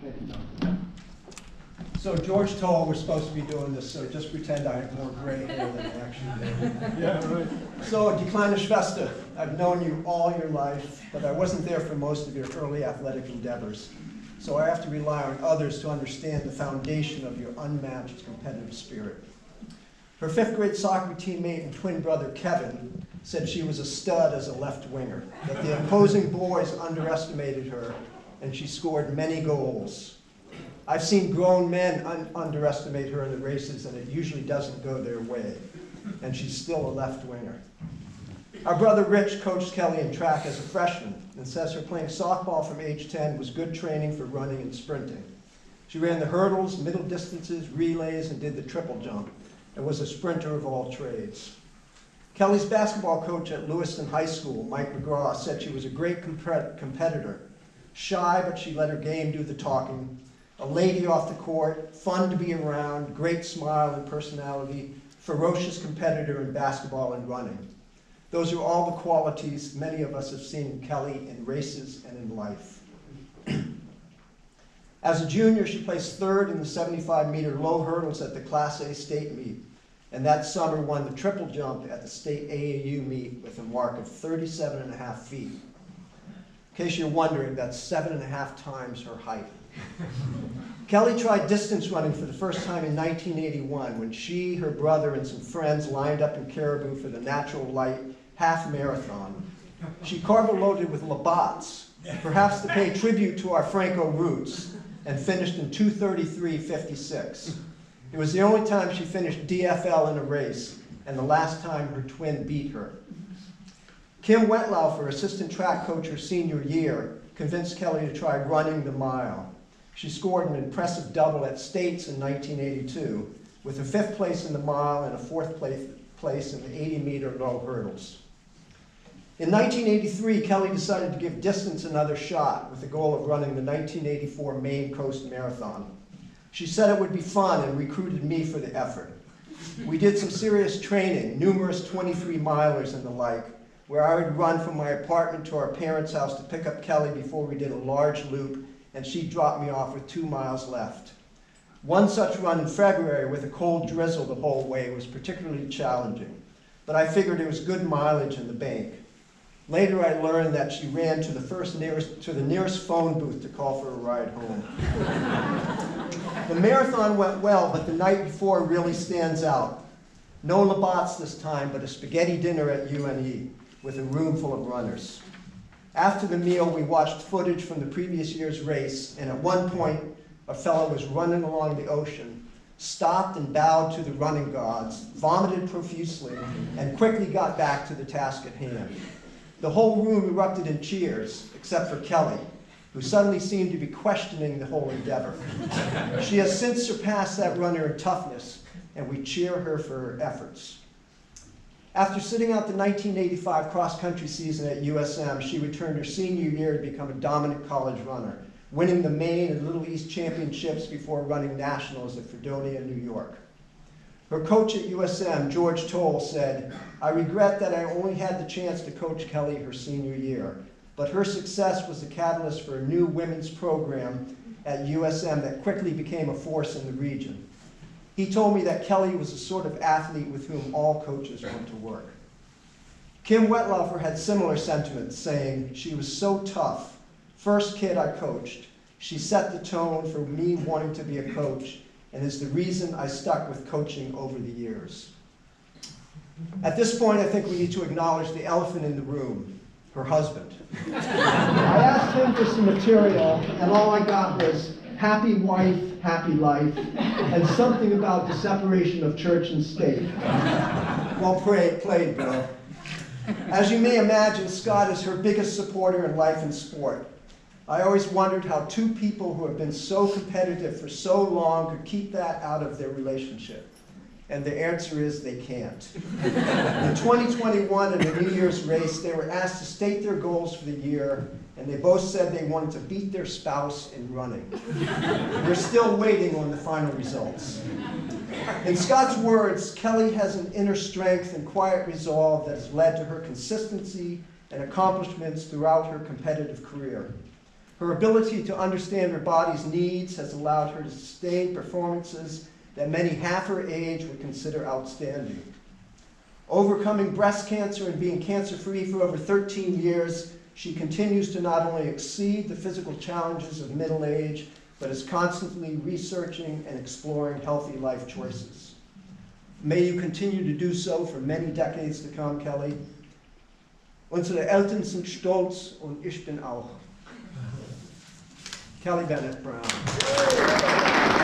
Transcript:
So George Toll, we're supposed to be doing this, so just pretend I have more gray hair than I actually do. Yeah, right. So, Die kleine Schwester, I've known you all your life, but I wasn't there for most of your early athletic endeavors. So I have to rely on others to understand the foundation of your unmatched competitive spirit. Her fifth grade soccer teammate and twin brother, Kevin, said she was a stud as a left winger, that the opposing boys underestimated her, and she scored many goals. I've seen grown men underestimate her in the races, and it usually doesn't go their way. And she's still a left winger. Our brother Rich coached Kelly in track as a freshman and says her playing softball from age 10 was good training for running and sprinting. She ran the hurdles, middle distances, relays, and did the triple jump, and was a sprinter of all trades. Kelly's basketball coach at Lewiston High School, Mike McGraw, said she was a great competitor. Shy, but she let her game do the talking. A lady off the court, fun to be around, great smile and personality, ferocious competitor in basketball and running. Those are all the qualities many of us have seen in Kelly in races and in life. As a junior, she placed third in the 75-meter low hurdles at the Class A state meet, and that summer won the triple jump at the state AAU meet with a mark of 37.5 feet. In case you're wondering, that's 7.5 times her height. Kelly tried distance running for the first time in 1981 when she, her brother, and some friends lined up in Caribou for the Natural Light half marathon. She carbo-loaded with Labatt's, perhaps to pay tribute to our Franco roots, and finished in 2:33.56. It was the only time she finished DFL in a race, and the last time her twin beat her. Kim Wetlaufer, assistant track coach her senior year, convinced Kelly to try running the mile. She scored an impressive double at States in 1982, with a 5th place in the mile and a 4th place in the 80-meter low hurdles. In 1983, Kelly decided to give distance another shot with the goal of running the 1984 Maine Coast Marathon. She said it would be fun and recruited me for the effort. We did some serious training, numerous 23-milers and the like, where I would run from my apartment to our parents' house to pick up Kelly before we did a large loop, and she'd drop me off with 2 miles left. One such run in February with a cold drizzle the whole way was particularly challenging, but I figured it was good mileage in the bank. Later I learned that she ran to the nearest phone booth to call for a ride home. The marathon went well, but the night before really stands out. No Labatt's this time, but a spaghetti dinner at UNE with a room full of runners. After the meal, we watched footage from the previous year's race, and at one point, a fellow was running along the ocean, stopped and bowed to the running gods, vomited profusely, and quickly got back to the task at hand. The whole room erupted in cheers, except for Kelly, who suddenly seemed to be questioning the whole endeavor. She has since surpassed that runner in toughness, and we cheer her for her efforts. After sitting out the 1985 cross-country season at USM, she returned her senior year to become a dominant college runner, winning the Maine and Little East championships before running nationals at Fredonia, New York. Her coach at USM, George Toll, said, "I regret that I only had the chance to coach Kelly her senior year, but her success was the catalyst for a new women's program at USM that quickly became a force in the region. He told me that Kelly was the sort of athlete with whom all coaches want to work." Kim Wetlaufer had similar sentiments, saying, "She was so tough. First kid I coached. She set the tone for me wanting to be a coach, and is the reason I stuck with coaching over the years." At this point, I think we need to acknowledge the elephant in the room, her husband. I asked him for some material, and all I got was happy wife, happy life, and something about the separation of church and state. Well played, bro. As you may imagine, Scott is her biggest supporter in life and sport. I always wondered how two people who have been so competitive for so long could keep that out of their relationship. And the answer is they can't. In 2021, at a New Year's race, they were asked to state their goals for the year, and they both said they wanted to beat their spouse in running. We're still waiting on the final results. In Scott's words, Kelly has an inner strength and quiet resolve that has led to her consistency and accomplishments throughout her competitive career. Her ability to understand her body's needs has allowed her to sustain performances that many half her age would consider outstanding. Overcoming breast cancer and being cancer-free for over 13 years, she continues to not only exceed the physical challenges of middle age, but is constantly researching and exploring healthy life choices. May you continue to do so for many decades to come, Kelly. Unsere Eltern sind stolz und ich bin auch. Kelly Bennett Brown.